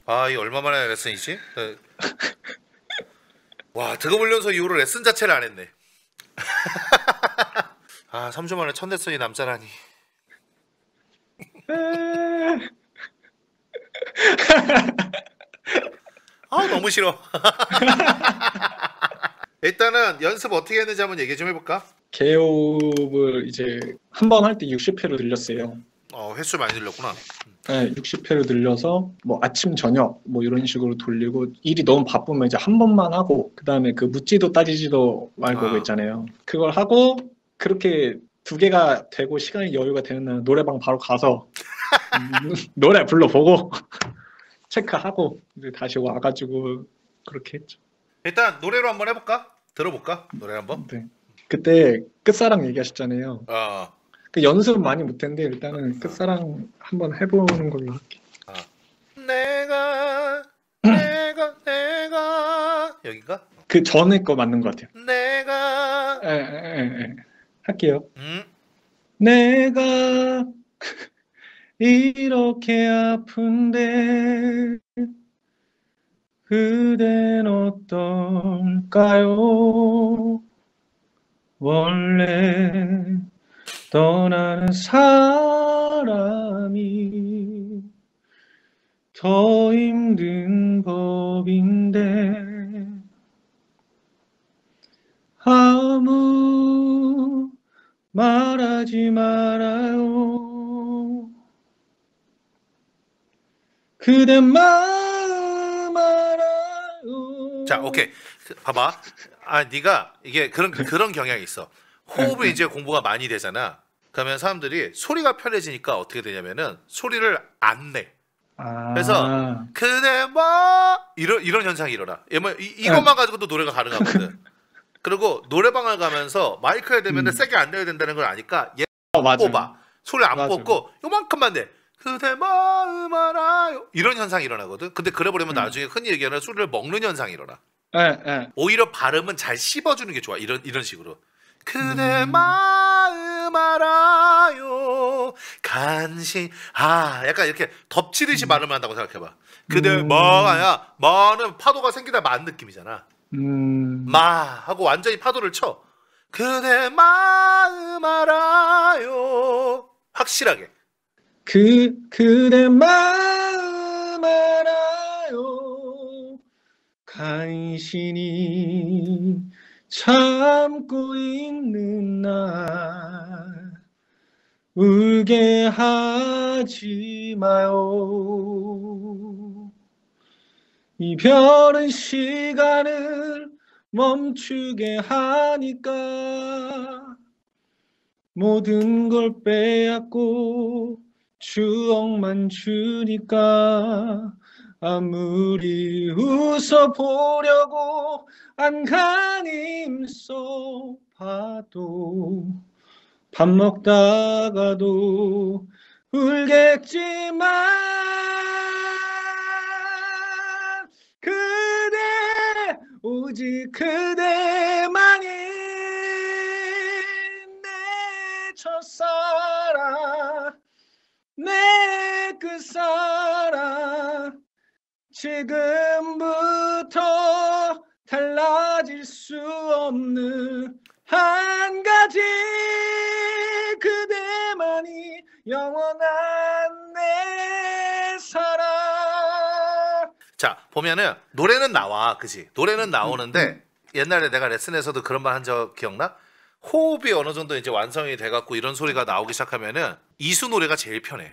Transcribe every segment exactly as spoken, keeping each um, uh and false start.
아, 이 얼마 만에 레슨이지? 네. 와, 드그블련소 이후로 레슨 자체를 안 했네. 아, 삼 주 만에 첫 레슨이 남자라니. 아, 너무 싫어. 일단은 연습 어떻게 했는지 한번 얘기 좀 해볼까? 개업을 이제 한 번 할 때 육십 회로 늘렸어요. 어, 횟수 많이 늘렸구나. 네, 육십 회로 늘려서 뭐 아침 저녁 뭐 이런 식으로 돌리고, 일이 너무 바쁘면 이제 한 번만 하고 그 다음에 그 묻지도 따지지도 말고 아. 있잖아요. 그걸 하고 그렇게 두 개가 되고 시간이 여유가 되는 날 노래방 바로 가서 음, 노래 불러보고 체크하고 이제 다시 와가지고 그렇게 했죠. 일단 노래로 한번 해볼까? 들어볼까? 노래 한번. 네. 그때 끝사랑 얘기하셨잖아요. 어. 그 연습 많이 못했는데 일단은 끝사랑 한번 해보는 걸로 할게. 아. 내가 내가 내가 여긴가? 그 전에 거 맞는 것 같아요. 내가 에, 에, 에. 할게요. 음. 내가 이렇게 아픈데 그댄 어떨까요? 원래 떠나는 사람이 더 힘든 법인데 아무 말하지 말아요. 그대 마음 알아요. 자, 오케이. 봐봐. 아, 네가 이게 그런 그런 경향이 있어. 호흡이 이제 공부가 많이 되잖아. 그러면 사람들이 소리가 편해지니까 어떻게 되냐면은 소리를 안 내. 아. 그래서 그대 뭐 이런 이런 현상이 일어나. 뭐 이, 이것만 가지고도 노래가 가능하거든. 그리고 노래방을 가면서 마이크에 대면 음. 세게 안 내야 된다는 걸 아니까 얘 어, 맞아요. 뽑아. 소리 안 맞아요. 뽑고 요만큼만 내. 그대 마음 알아요. 이런 현상이 일어나거든. 근데 그래 버리면 음. 나중에 흔히 얘기하는 소리를 먹는 현상이 일어나. 예, 예. 오히려 발음은 잘 씹어주는 게 좋아. 이런 이런 식으로. 그대 음. 마음 알아요. 간신 아 약간 이렇게 덮치듯이 음. 발음을 한다고 생각해봐. 그대 음. 마야 마는 파도가 생기다 만 느낌이잖아. 음. 마 하고 완전히 파도를 쳐. 그대 마음 알아요. 확실하게. 그 그대 마음 알아요. 간신히 참고 있는 날 울게 하지 마요. 이별은 시간을 멈추게 하니까 모든 걸 빼앗고 추억만 주니까 아무리 웃어보려고 안간힘 써봐도 밥 먹다가도 울겠지만 그대 오직 그대만이 내 첫사랑 내 끝사랑 지금부터 달라질 수 없는 한 가지 그대만이 영원한 내 사랑. 자 보면은 노래는 나와, 그지? 노래는 나오는데 음, 음. 옛날에 내가 레슨에서도 그런 말 한 적 기억나? 호흡이 어느 정도 이제 완성이 돼갖고 이런 소리가 나오기 시작하면은 이수 노래가 제일 편해.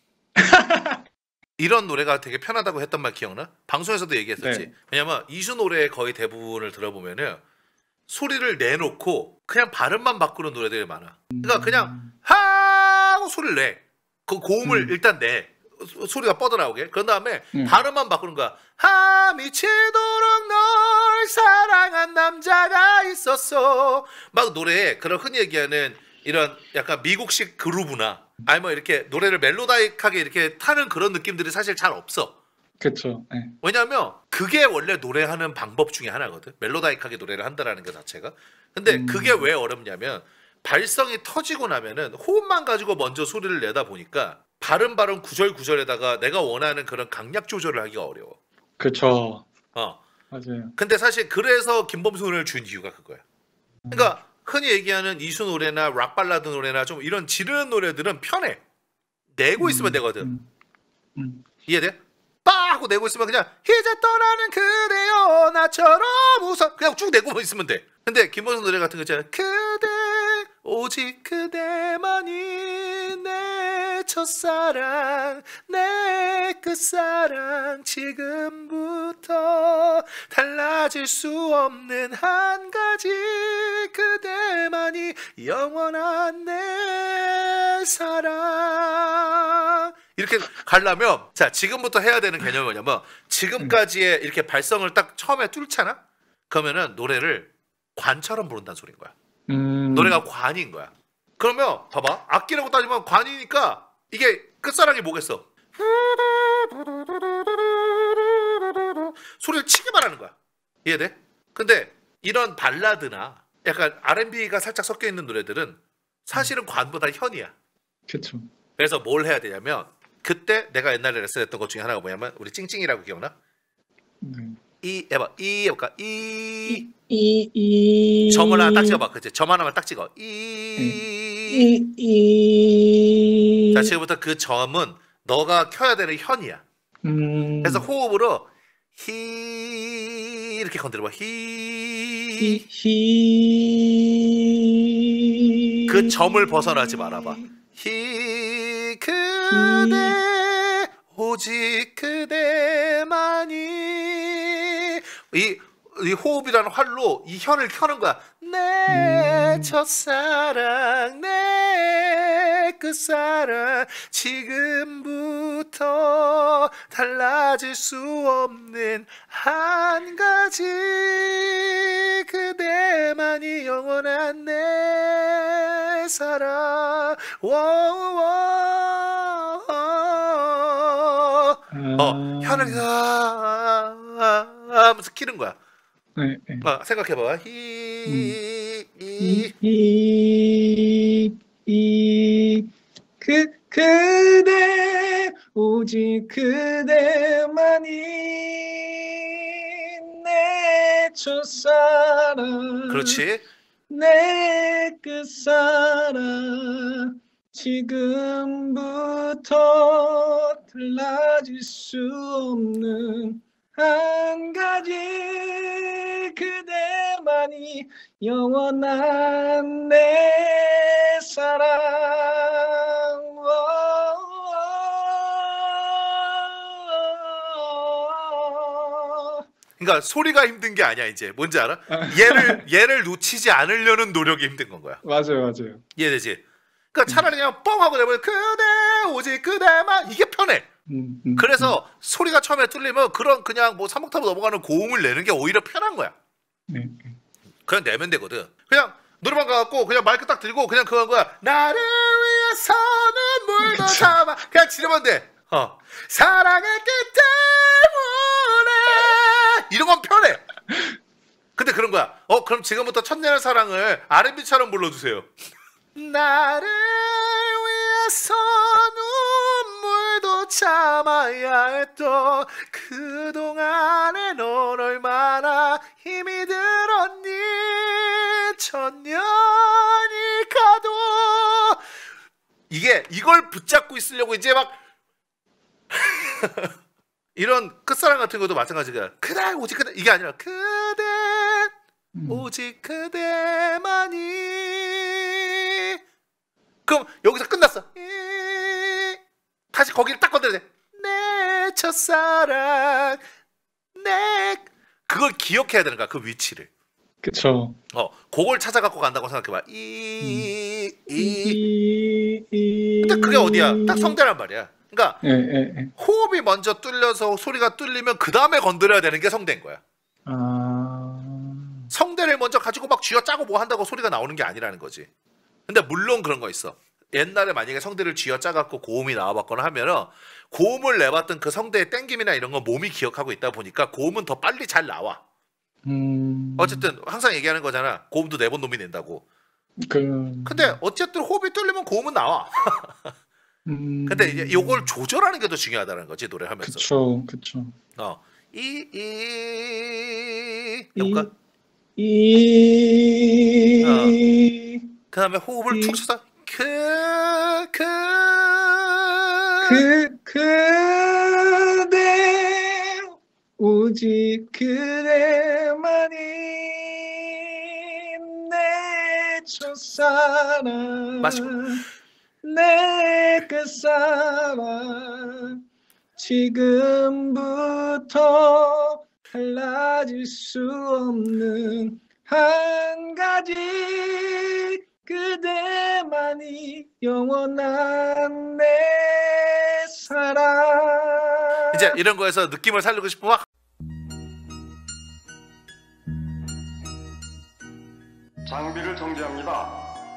이런 노래가 되게 편하다고 했던 말 기억나? 방송에서도 얘기했었지. 네. 왜냐면 이수 노래의 거의 대부분을 들어보면은 소리를 내놓고 그냥 발음만 바꾸는 노래들이 많아. 그러니까 그냥 하고 소리를 내. 그 고음을 음. 일단 내. 소리가 뻗어나오게. 그런 다음에 음. 발음만 바꾸는 거야. 하 미치도록 널 사랑한 남자가 있었어. 막 노래에 그런 흔히 얘기하는 이런 약간 미국식 그루브나 아니면 이렇게 노래를 멜로다이크하게 이렇게 타는 그런 느낌들이 사실 잘 없어. 그렇죠. 네. 왜냐하면 그게 원래 노래하는 방법 중에 하나거든. 멜로다이크하게 노래를 한다라는 것 자체가. 근데 음. 그게 왜 어렵냐면 발성이 터지고 나면은 호흡만 가지고 먼저 소리를 내다 보니까 발음 발음 구절 구절에다가 내가 원하는 그런 강약 조절을 하기가 어려워. 그쵸. 어. 맞아요. 근데 사실 그래서 김범수를 준 이유가 그거야. 그러니까 흔히 얘기하는 이수 노래나 락 발라드 노래나 좀 이런 지르는 노래들은 편해. 내고 있으면 음, 되거든. 음, 음. 이해돼? 빠 하고 내고 있으면 그냥 이제 떠나는 그대여 나처럼 웃어 그냥 쭉 내고만 있으면 돼. 근데 김범수 노래 같은 거 있잖아. 그대 오직 그대만이 내 첫사랑 내 끝사랑 지금부터 달라질 수 없는 한 가지 그대만이 영원한 내 사랑. 이렇게 가려면 자 지금부터 해야 되는 개념이 뭐냐면 지금까지의 이렇게 발성을 딱 처음에 뚫잖아. 그러면은 노래를 관처럼 부른다는 소리인 거야. 음. 노래가 관인 거야. 그러면 봐봐 악기라고 따지면 관이니까 이게 끝사랑이 뭐겠어? 소리를 치기만 하는 거야. 이해돼? 근데 이런 발라드나 약간 알앤비가 살짝 섞여 있는 노래들은 사실은 관보다 현이야. 그쵸. 그래서 뭘 해야 되냐면 그때 내가 옛날에 레슨했던 것 중에 하나가 뭐냐면 우리 찡찡이라고 기억나? 네. 이 해봐 이 해볼까 이 이, 이. 점 하나 딱 찍어봐. 그치? 점 하나만 딱 찍어. 이. 이, 이. 자 지금부터 그 점은 너가 켜야 되는 현이야. 음. 그래서 호흡으로 히 이렇게 건드려봐. 히. 히. 그 점을 벗어나지 말아봐. 히 그대 오직 그대만이 이, 이 호흡이라는 활로 이 현을 켜는 거야. 내 음. 첫사랑 내 끝사랑 지금부터 달라질 수 없는 한 가지 그대만이 영원한 내 사랑. 워워. 어 현을 하면서 키는 거야. 네, 네. 어, 생각해봐. 히, 이, 이, 이, 그, 그대, 오직 그대만이 내 첫사랑. 그렇지. 내 끝사랑. 지금부터 달라질 수 없는 한 가지 그대만이 영원한 내 사랑. 그러니까 소리가 힘든 게 아니야 이제. 뭔지 알아? 얘를 얘를 놓치지 않으려는 노력이 힘든 건 거야. 맞아요, 맞아요. 이해되지? 그러니까 차라리 그냥 뻥 하고 내버려 그대 오직 그대만 이게 편해. 음, 음, 그래서 소리가 처음에 뚫리면 그런 그냥 뭐 삼옥타브 넘어가는 고음을 내는 게 오히려 편한 거야. 네. 그냥 내면 되거든. 그냥 노래방 가갖고 그냥 마이크 딱 들고 그냥 그거 한 거야. 나를 위해서 눈물도 참아. 그냥 지르면 돼. 어. 사랑했기 때문에 이런 건 편해. 근데 그런 거야. 어 그럼 지금부터 천년의 사랑을 알앤비처럼 불러주세요. 나를 위해서 눈물도 참아야 했던 그동안에 넌 얼마나 힘이 들었니. 천년이 가도 이게 이걸 붙잡고 있으려고 이제 막 이런 끝사랑 같은 것도 마찬가지야. 그대 오직 그대 이게 아니라 그대 오직 그대만이. 그럼 여기서 끝났어. 다시 거기를 딱 건드려야 돼. 내 첫사랑 내 그걸 기억해야 되는 거야. 그 위치를. 그쵸. 어 그걸 찾아갖고 간다고 생각해봐. 이, 이. 이, 이. 근데 그게 어디야? 딱 성대란 말이야. 그러니까 예, 예, 예. 호흡이 먼저 뚫려서 소리가 뚫리면 그 다음에 건드려야 되는 게 성대인 거야. 아. 성대를 먼저 가지고 막 쥐어짜고 뭐 한다고 소리가 나오는 게 아니라는 거지. 근데 물론 그런 거 있어. 옛날에 만약에 성대를 쥐어짜갖고 고음이 나와봤거나 하면은 고음을 내봤던 그 성대의 땡김이나 이런 거 몸이 기억하고 있다 보니까 고음은 더 빨리 잘 나와. 음. 어쨌든 항상 얘기하는 거잖아. 고음도 네 번 놈이 낸다고. 그. 근데 어쨌든 호흡이 뚫리면 고음은 나와. 음, 근데 이제 요걸 조절하는 게 더 중요하다는 거지 노래하면서. 그쵸, 그쵸. 어. 이, 이, 이, 해볼까? 이, 그 다음에 호흡을 이, 툭 쳐서, 그, 그, 그, 그대, 오직 그대만이 내 첫사랑, 마시고. 내 끝사랑, 지금부터 달라질 수 없는 한 가지 그대만이 영원한 내 사랑. 이제 이런 거에서 느낌을 살리고 싶으면 장비를 정지합니다.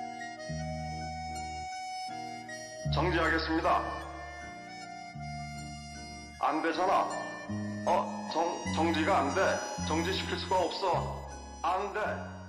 정지하겠습니다. 안 되잖아. 어, 정, 정지가 안 돼. 정지시킬 수가 없어. 안 돼.